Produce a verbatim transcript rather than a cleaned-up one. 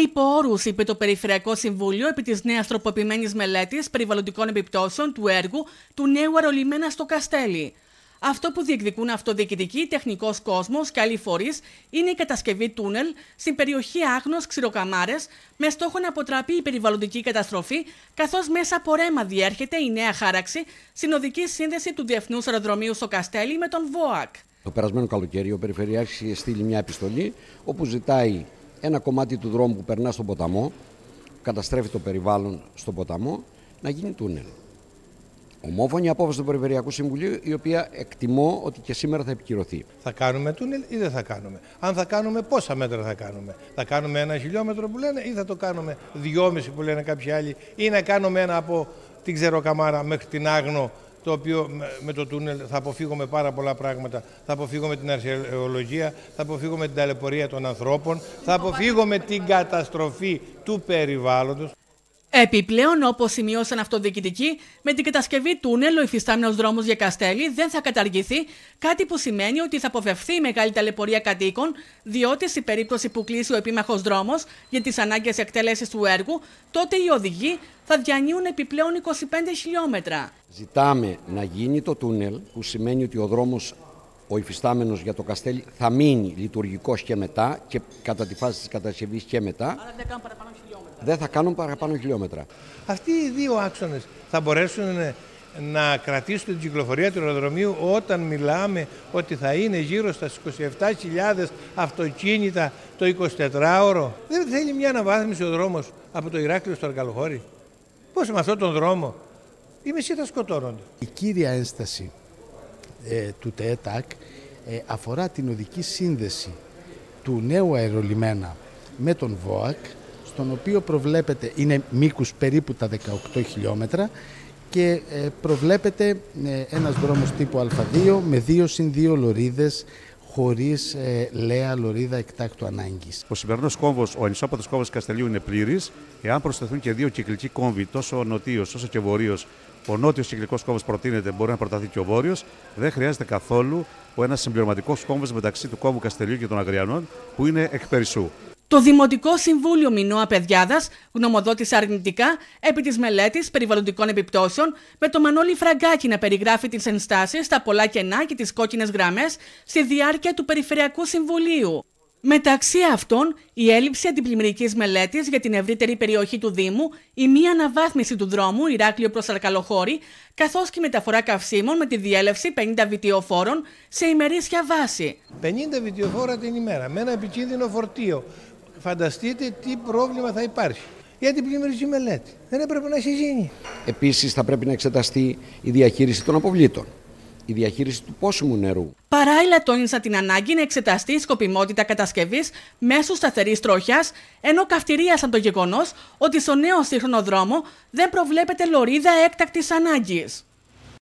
υπό όρους, είπε το Περιφερειακό Συμβούλιο επί της νέας τροποποιημένης μελέτης περιβαλλοντικών επιπτώσεων του έργου του νέου αερολιμένα στο Καστέλι. Αυτό που διεκδικούν αυτοδιοικητικοί, τεχνικός κόσμος και άλλοι φορείς είναι η κατασκευή τούνελ στην περιοχή Άγνος Ξηροκαμάρες με στόχο να αποτραπεί η περιβαλλοντική καταστροφή, καθώς μέσα από ρέμα διέρχεται η νέα χάραξη στην οδική σύνδεση του Διεθνούς Αεροδρομίου στο Καστέλι με τον ΒΟΑΚ. Το περασμένο καλοκαίρι ο Περιφερειάρχης είχε στείλει μια επιστολή όπου ζητάει ένα κομμάτι του δρόμου που περνά στον ποταμό, καταστρέφει το περιβάλλον στον ποταμό, να γίνει τούνελ. Ομόφωνη απόφαση του Περιφερειακού Συμβουλίου, η οποία εκτιμώ ότι και σήμερα θα επικυρωθεί. Θα κάνουμε τούνελ ή δεν θα κάνουμε? Αν θα κάνουμε, πόσα μέτρα θα κάνουμε? Θα κάνουμε ένα χιλιόμετρο που λένε ή θα το κάνουμε δυόμιση που λένε κάποιοι άλλοι, ή να κάνουμε ένα από την Ξεροκαμάρα μέχρι την Άγνο, το οποίο με το τούνελ θα αποφύγουμε πάρα πολλά πράγματα. Θα αποφύγουμε την αρχαιολογία, θα αποφύγουμε την ταλαιπωρία των ανθρώπων, θα αποφύγουμε την καταστροφή του περιβάλλοντος. Επιπλέον, όπως σημειώσαν αυτοδιοικητικοί, με την κατασκευή τούνελ ο υφιστάμενος δρόμος για Καστέλι δεν θα καταργηθεί, κάτι που σημαίνει ότι θα αποφευθεί η μεγάλη ταλαιπωρία κατοίκων, διότι σε περίπτωση που κλείσει ο επίμαχος δρόμος για τις ανάγκες εκτέλεσης του έργου, τότε οι οδηγοί θα διανύουν επιπλέον είκοσι πέντε χιλιόμετρα. Ζητάμε να γίνει το τούνελ, που σημαίνει ότι ο δρόμος, ο υφιστάμενος για το Καστέλι, θα μείνει λειτουργικός και μετά και κατά τη φάση της κατασκευής και μετά. Άρα δεν κάνουν παραπάνω χιλιόμετρα. Δεν θα κάνουν παραπάνω χιλιόμετρα. Αυτοί οι δύο άξονες θα μπορέσουν να κρατήσουν την κυκλοφορία του αεροδρομίου όταν μιλάμε ότι θα είναι γύρω στα είκοσι επτά χιλιάδες αυτοκίνητα το εικοσιτετράωρο. Δεν θέλει μια αναβάθμιση ο δρόμος από το Ηράκλειο στο Αρκαλοχώρι? Πώς με αυτόν τον δρόμο οι μισοί θα σκοτώνονται. Η κύρια ένσταση ε, του ΤΕΕΤΑΚ ε, αφορά την οδική σύνδεση του νέου αερολιμένα με τον ΒΟΑΚ, στον οποίο προβλέπεται, είναι μήκους περίπου τα δεκαοκτώ χιλιόμετρα και προβλέπεται ένας δρόμος τύπου Α δύο με δύο συν δύο λωρίδες χωρίς ε, λέα λωρίδα εκτάκτου ανάγκης. Ο σημερινός κόμβος, ο ανισόποδος κόμβος Καστελίου είναι πλήρης. Εάν προσθεθούν και δύο κυκλικοί κόμβοι, τόσο ο νοτίος όσο και ο βορείος, ο νότιος κυκλικός κόμβος προτείνεται, μπορεί να προταθεί και ο βόρειος. Δεν χρειάζεται καθόλου ο ένας συμπληρωματικός κόμβος μεταξύ του κόμβου Καστελίου και των Αγριανών, που είναι εκ περισσού. Το Δημοτικό Συμβούλιο Μινώα Παιδιάδας γνωμοδότησε αρνητικά επί της μελέτης περιβαλλοντικών επιπτώσεων, με το Μανώλη Φραγκάκη να περιγράφει τις ενστάσεις, τα πολλά κενά και τις κόκκινες γραμμές στη διάρκεια του Περιφερειακού Συμβουλίου. Μεταξύ αυτών, η έλλειψη αντιπλημμυρικής μελέτης για την ευρύτερη περιοχή του Δήμου, η μη αναβάθμιση του δρόμου Ηράκλειο προς Αρκαλοχώρι, καθώς και η μεταφορά καυσίμων με τη διέλευση πενήντα βιτιοφόρων σε ημερήσια βάση. πενήντα βιτιοφόρα την ημέρα με ένα επικίνδυνο φορτίο. Φανταστείτε τι πρόβλημα θα υπάρχει. Για την πλημμυρική μελέτη δεν έπρεπε να έχει γίνει. Επίσης θα πρέπει να εξεταστεί η διαχείριση των αποβλήτων, η διαχείριση του πόσιμου νερού. Παράλληλα, τόνισαν την ανάγκη να εξεταστεί η σκοπιμότητα κατασκευής μέσω σταθερής τροχιάς, ενώ καυτηρίασαν το γεγονός ότι στο νέο σύγχρονο δρόμο δεν προβλέπεται λωρίδα έκτακτης ανάγκης.